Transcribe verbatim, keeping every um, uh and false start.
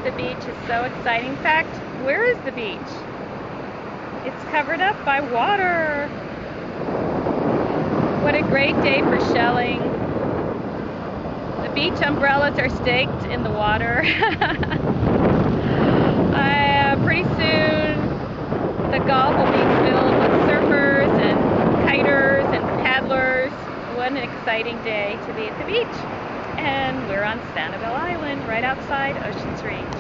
the beach is so exciting. In fact, where is the beach? It's covered up by water. What a great day for shelling. The beach umbrellas are staked in the water. uh, pretty soon the Gulf will be filled with surfers and kiters and paddlers. What an exciting day to be at the beach. And we're on Sanibel Island, right outside Ocean Three.